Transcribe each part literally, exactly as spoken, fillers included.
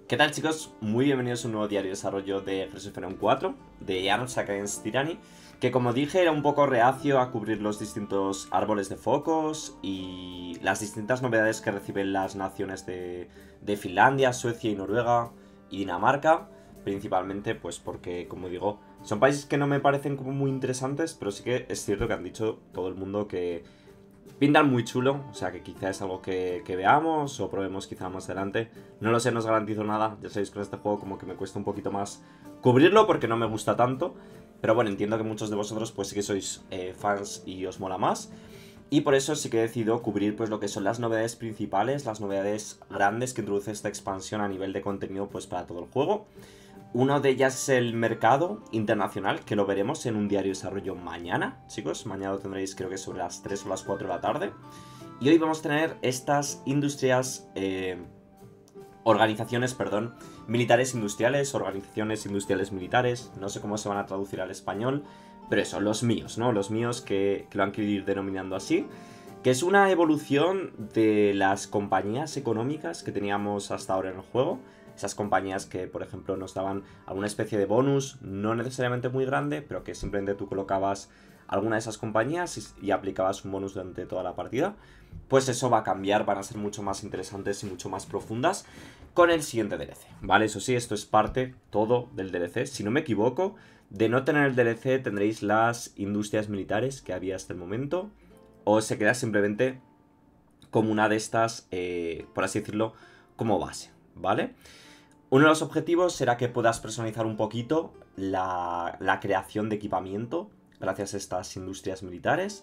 ¿Qué tal, chicos? Muy bienvenidos a un nuevo diario de desarrollo de Cruciferum cuatro, de Arms Against Tyranny, que como dije era un poco reacio a cubrir los distintos árboles de focos y las distintas novedades que reciben las naciones de, de Finlandia, Suecia y Noruega y Dinamarca, principalmente pues porque, como digo, son países que no me parecen como muy interesantes, pero sí que es cierto que han dicho todo el mundo que pintan muy chulo, o sea que quizá es algo que, que veamos o probemos quizá más adelante. No lo sé, no os garantizo nada. Ya sabéis que con este juego como que me cuesta un poquito más cubrirlo porque no me gusta tanto. Pero bueno, entiendo que muchos de vosotros pues sí que sois eh, fans y os mola más. Y por eso sí que he decidido cubrir pues lo que son las novedades principales, las novedades grandes que introduce esta expansión a nivel de contenido pues para todo el juego. Uno de ellas es el mercado internacional, que lo veremos en un diario de desarrollo mañana, chicos. Mañana lo tendréis creo que sobre las tres o las cuatro de la tarde. Y hoy vamos a tener estas industrias, eh, organizaciones, perdón, militares industriales, organizaciones industriales militares, no sé cómo se van a traducir al español, pero eso, los míos, ¿no? Los míos que, que lo han querido ir denominando así, que es una evolución de las compañías económicas que teníamos hasta ahora en el juego. Esas compañías que, por ejemplo, nos daban alguna especie de bonus, no necesariamente muy grande, pero que simplemente tú colocabas alguna de esas compañías y, y aplicabas un bonus durante toda la partida. Pues eso va a cambiar, van a ser mucho más interesantes y mucho más profundas con el siguiente D L C, ¿vale? Eso sí, esto es parte, todo del D L C. Si no me equivoco, de no tener el D L C tendréis las industrias militares que había hasta el momento, o se queda simplemente como una de estas, eh, por así decirlo, como base, ¿vale? Uno de los objetivos será que puedas personalizar un poquito la, la creación de equipamiento gracias a estas industrias militares.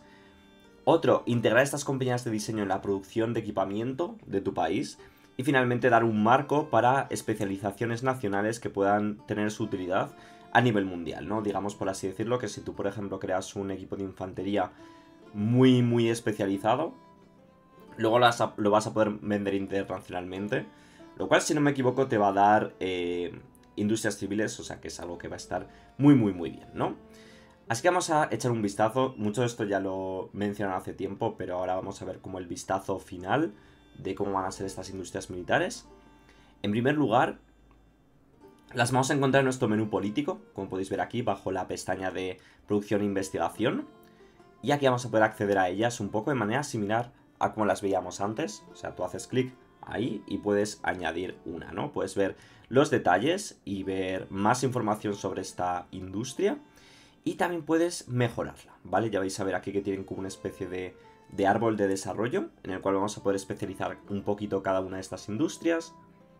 Otro, integrar estas compañías de diseño en la producción de equipamiento de tu país. Y finalmente dar un marco para especializaciones nacionales que puedan tener su utilidad a nivel mundial, ¿no? Digamos, por así decirlo, que si tú, por ejemplo, creas un equipo de infantería muy, muy especializado, luego lo vas a, lo vas a poder vender internacionalmente. Lo cual, si no me equivoco, te va a dar eh, industrias civiles, o sea que es algo que va a estar muy, muy, muy bien, ¿no? Así que vamos a echar un vistazo. Mucho de esto ya lo mencioné hace tiempo, pero ahora vamos a ver como el vistazo final de cómo van a ser estas industrias militares. En primer lugar, las vamos a encontrar en nuestro menú político, como podéis ver aquí, bajo la pestaña de producción e investigación. Y aquí vamos a poder acceder a ellas un poco de manera similar a como las veíamos antes. O sea, tú haces clic ahí y puedes añadir una, ¿no? Puedes ver los detalles y ver más información sobre esta industria y también puedes mejorarla, ¿vale? Ya vais a ver aquí que tienen como una especie de, de árbol de desarrollo en el cual vamos a poder especializar un poquito cada una de estas industrias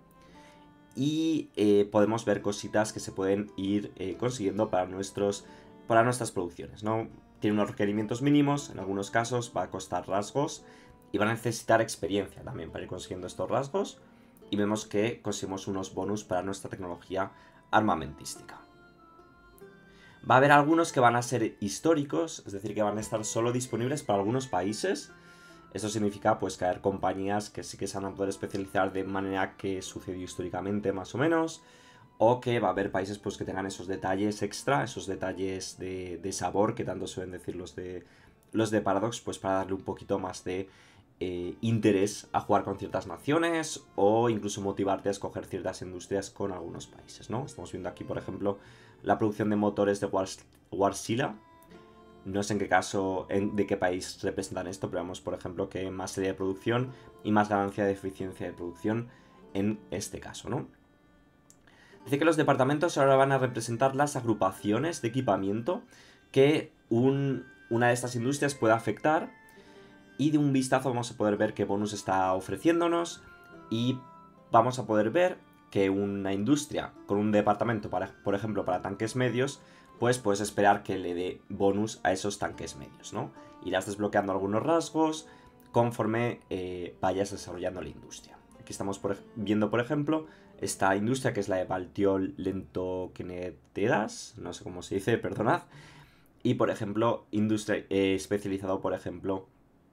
y eh, podemos ver cositas que se pueden ir eh, consiguiendo para, nuestros, para nuestras producciones, ¿no? Tiene unos requerimientos mínimos, en algunos casos va a costar rasgos y van a necesitar experiencia también para ir consiguiendo estos rasgos. Y vemos que conseguimos unos bonus para nuestra tecnología armamentística. Va a haber algunos que van a ser históricos, es decir, que van a estar solo disponibles para algunos países. Esto significa pues que hay compañías que sí que se van a poder especializar de manera que sucedió históricamente más o menos. O que va a haber países pues que tengan esos detalles extra, esos detalles de, de sabor que tanto suelen decir los de, los de Paradox, pues para darle un poquito más de eh, interés a jugar con ciertas naciones o incluso motivarte a escoger ciertas industrias con algunos países, ¿no? Estamos viendo aquí, por ejemplo, la producción de motores de Wars Wärtsilä. No sé en qué caso, en, de qué país representan esto, pero vemos, por ejemplo, que más serie de producción y más ganancia de eficiencia de producción en este caso, ¿no? Dice que los departamentos ahora van a representar las agrupaciones de equipamiento que un, una de estas industrias pueda afectar. Y de un vistazo vamos a poder ver qué bonus está ofreciéndonos. Y vamos a poder ver que una industria con un departamento, para, por ejemplo, para tanques medios, pues puedes esperar que le dé bonus a esos tanques medios, ¿no? Irás desbloqueando algunos rasgos conforme eh, vayas desarrollando la industria. Aquí estamos por, viendo, por ejemplo, esta industria que es la de Valtiol Lentoquenetedas, no sé cómo se dice, perdonad. Y, por ejemplo, industria eh, especializado, por ejemplo,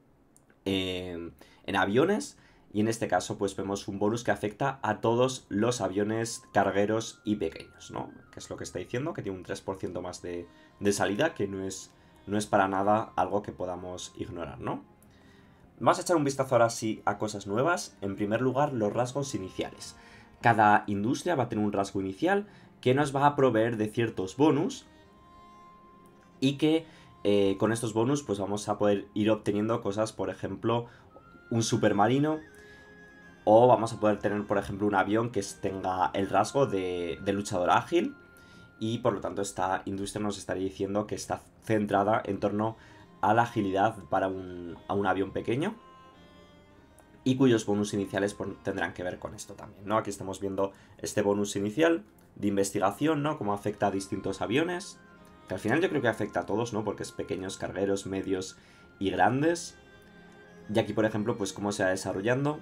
eh, en aviones. Y en este caso, pues vemos un bonus que afecta a todos los aviones cargueros y pequeños, ¿no? Que es lo que está diciendo, que tiene un tres por ciento más de, de salida, que no es, no es para nada algo que podamos ignorar, ¿no? Vamos a echar un vistazo ahora sí a cosas nuevas. En primer lugar, los rasgos iniciales. Cada industria va a tener un rasgo inicial que nos va a proveer de ciertos bonus y que eh, con estos bonus pues vamos a poder ir obteniendo cosas, por ejemplo, un submarino, o vamos a poder tener, por ejemplo, un avión que tenga el rasgo de, de luchador ágil, y por lo tanto esta industria nos estaría diciendo que está centrada en torno a la agilidad para un, a un avión pequeño, y cuyos bonus iniciales pues, tendrán que ver con esto también, ¿no? Aquí estamos viendo este bonus inicial de investigación, ¿no? Cómo afecta a distintos aviones, que al final yo creo que afecta a todos, ¿no? Porque es pequeños, cargueros, medios y grandes. Y aquí, por ejemplo, pues cómo se va desarrollando.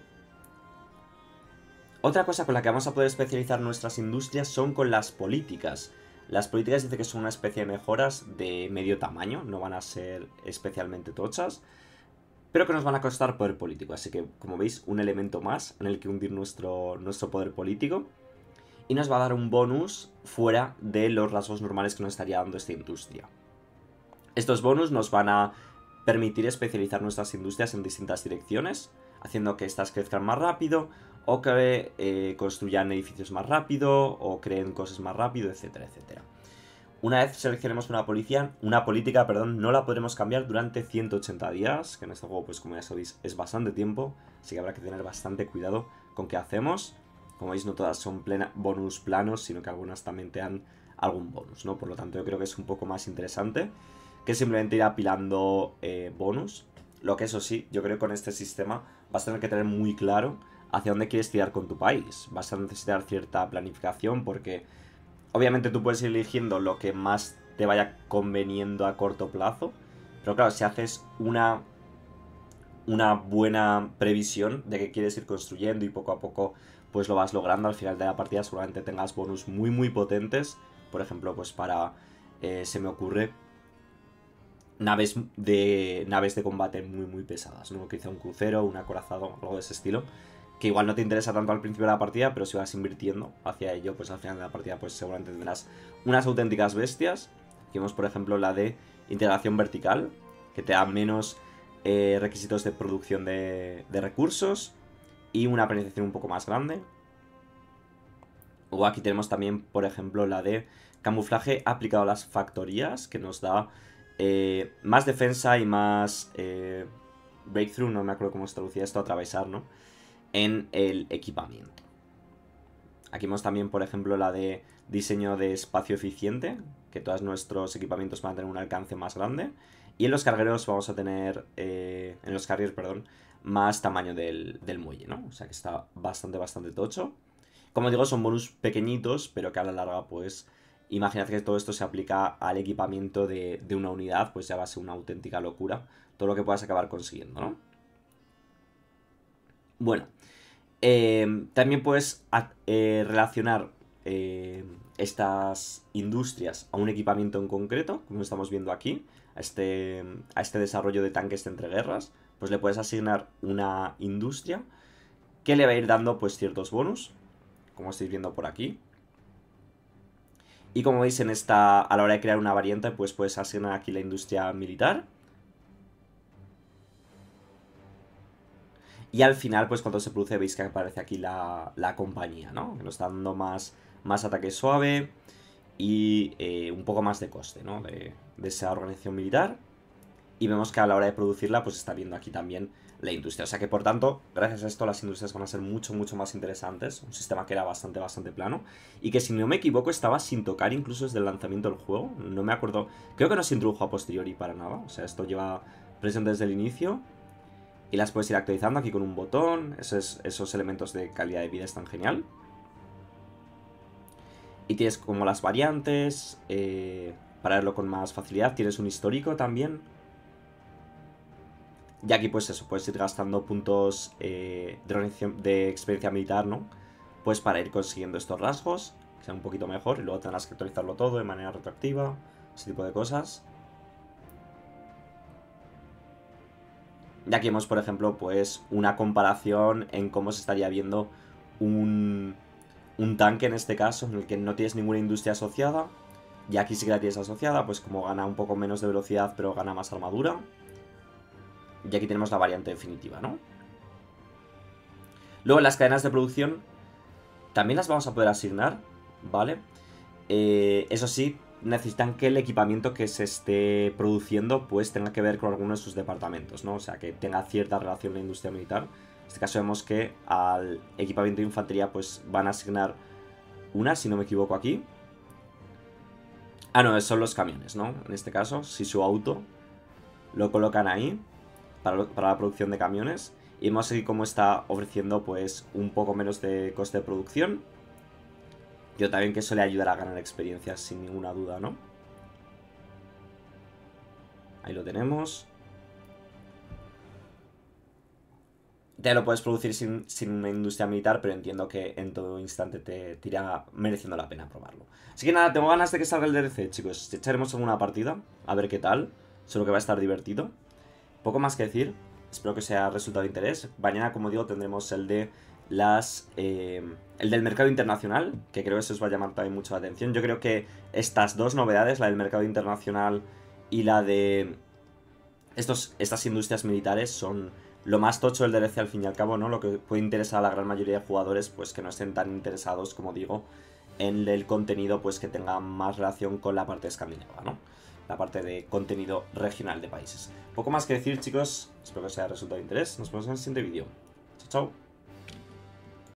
Otra cosa con la que vamos a poder especializar nuestras industrias son con las políticas. Las políticas dice que son una especie de mejoras de medio tamaño, no van a ser especialmente tochas, pero que nos van a costar poder político. Así que, como veis, un elemento más en el que hundir nuestro, nuestro poder político. Y nos va a dar un bonus fuera de los rasgos normales que nos estaría dando esta industria. Estos bonus nos van a permitir especializar nuestras industrias en distintas direcciones, haciendo que estas crezcan más rápido, o que eh, construyan edificios más rápido, o creen cosas más rápido, etcétera, etcétera. Una vez seleccionemos una, policía, una política, perdón, no la podremos cambiar durante ciento ochenta días, que en este juego, pues como ya sabéis, es bastante tiempo, así que habrá que tener bastante cuidado con qué hacemos. Como veis, no todas son plena, bonus planos, sino que algunas también te dan algún bonus, ¿no? Por lo tanto, yo creo que es un poco más interesante que simplemente ir apilando eh, bonus. Lo que eso sí, yo creo que con este sistema vas a tener que tener muy claro hacia dónde quieres tirar con tu país. Vas a necesitar cierta planificación porque obviamente tú puedes ir eligiendo lo que más te vaya conveniendo a corto plazo, pero claro, si haces una, una buena previsión de que quieres ir construyendo y poco a poco pues lo vas logrando, al final de la partida seguramente tengas bonus muy muy potentes. Por ejemplo, pues para, eh, se me ocurre, naves de naves de combate muy muy pesadas, ¿no? Quizá un crucero, un acorazado, algo de ese estilo, que igual no te interesa tanto al principio de la partida, pero si vas invirtiendo hacia ello, pues al final de la partida pues seguramente tendrás unas auténticas bestias. Aquí vemos, por ejemplo, la de integración vertical, que te da menos eh, requisitos de producción de, de recursos y una penalización un poco más grande. O aquí tenemos también, por ejemplo, la de camuflaje aplicado a las factorías, que nos da eh, más defensa y más eh, breakthrough, no me acuerdo cómo se traducía esto, atravesar, ¿no? En el equipamiento. Aquí vemos también, por ejemplo, la de diseño de espacio eficiente, que todos nuestros equipamientos van a tener un alcance más grande. Y en los cargueros vamos a tener, eh, en los carriers, perdón, más tamaño del, del muelle, ¿no? O sea que está bastante, bastante tocho. Como digo, son bonus pequeñitos, pero que a la larga, pues, imaginad que todo esto se aplica al equipamiento de, de una unidad, pues ya va a ser una auténtica locura todo lo que puedas acabar consiguiendo, ¿no? Bueno, eh, también puedes eh, relacionar eh, estas industrias a un equipamiento en concreto, como estamos viendo aquí, a este, a este desarrollo de tanques de entreguerras, pues le puedes asignar una industria que le va a ir dando pues ciertos bonus, como estáis viendo por aquí. Y como veis en esta, a la hora de crear una variante, pues puedes asignar aquí la industria militar. Y al final, pues cuando se produce, veis que aparece aquí la, la compañía, ¿no? Que nos está dando más, más ataque suave y eh, un poco más de coste, ¿no? De, de esa organización militar. Y vemos que a la hora de producirla, pues está viendo aquí también la industria. O sea que, por tanto, gracias a esto las industrias van a ser mucho, mucho más interesantes. Un sistema que era bastante, bastante plano. Y que, si no me equivoco, estaba sin tocar incluso desde el lanzamiento del juego. No me acuerdo. Creo que no se introdujo a posteriori para nada. O sea, esto lleva presente desde el inicio. Y las puedes ir actualizando aquí con un botón. Esos, esos elementos de calidad de vida están genial. Y tienes como las variantes. Eh, para verlo con más facilidad. Tienes un histórico también. Y aquí pues eso, puedes ir gastando puntos eh, de, de experiencia militar, ¿no? Pues para ir consiguiendo estos rasgos, que sean un poquito mejor. Y luego tendrás que actualizarlo todo de manera retroactiva. Ese tipo de cosas. Y aquí vemos, por ejemplo, pues una comparación en cómo se estaría viendo un, un tanque en este caso, en el que no tienes ninguna industria asociada. Y aquí sí que la tienes asociada, pues como gana un poco menos de velocidad, pero gana más armadura. Y aquí tenemos la variante definitiva, ¿no? Luego en las cadenas de producción también las vamos a poder asignar, ¿vale? Eh, eso sí, necesitan que el equipamiento que se esté produciendo pues tenga que ver con alguno de sus departamentos, ¿no? O sea, que tenga cierta relación con la industria militar. En este caso vemos que al equipamiento de infantería pues van a asignar una, si no me equivoco aquí. Ah, no, son los camiones, ¿no? En este caso, si su auto lo colocan ahí para, lo, para la producción de camiones. Y vemos aquí cómo está ofreciendo pues un poco menos de coste de producción. Yo también que eso le ayudará a ganar experiencia sin ninguna duda, ¿no? Ahí lo tenemos. Te lo puedes producir sin, sin una industria militar, pero entiendo que en todo instante te, te irá mereciendo la pena probarlo. Así que nada, tengo ganas de que salga el D L C, chicos. Echaremos alguna partida, a ver qué tal. Seguro que va a estar divertido. Poco más que decir. Espero que sea resultado de interés. Mañana, como digo, tendremos el de las... Eh, el del mercado internacional, que creo que eso os va a llamar también mucho la atención. Yo creo que estas dos novedades, la del mercado internacional y la de estos, estas industrias militares, son lo más tocho del D L C al fin y al cabo, ¿no? Lo que puede interesar a la gran mayoría de jugadores, pues que no estén tan interesados, como digo, en el contenido, pues que tenga más relación con la parte escandinava, ¿no? La parte de contenido regional de países. Poco más que decir, chicos. Espero que os haya resultado de interés. Nos vemos en el siguiente vídeo. Chao, chao.